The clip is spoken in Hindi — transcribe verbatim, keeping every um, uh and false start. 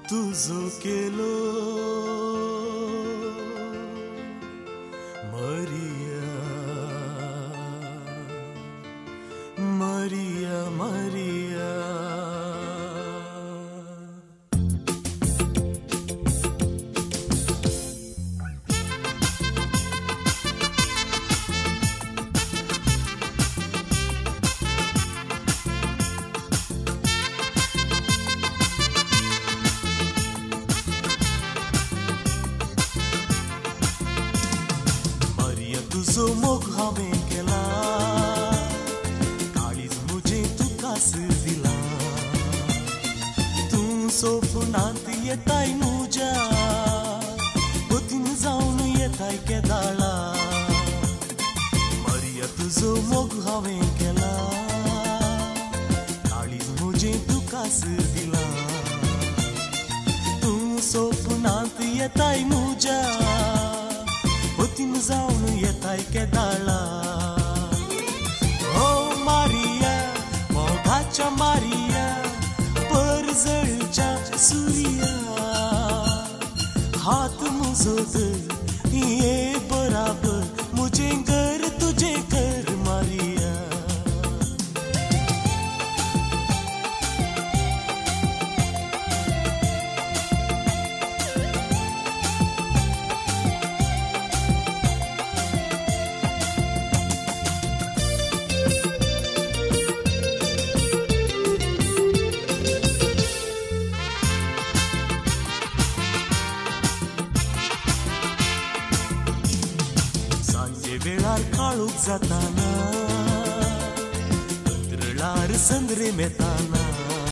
तुझो केलो मरिया मरिया मरिया तुझो मोग हांवें केला काळीज मुझे तुकाच दिला तूं सोपनांत येताय मुज्या गोतीन जावन येताय केदाळा मरिया तुझो मोग हांवें केला काळीज मुझे तुकाच दिला तूं सोपनांत येताय मुज्या गोतीन जावन येताय केदाळा ओ मारिया मोगाच्या मारिया परजळच्या सुरिया हात मुजोत ये बराबर मुझे घर तुझे घर मारिया वेळार काळोख जाताना अंतरळार संद्रे मेताना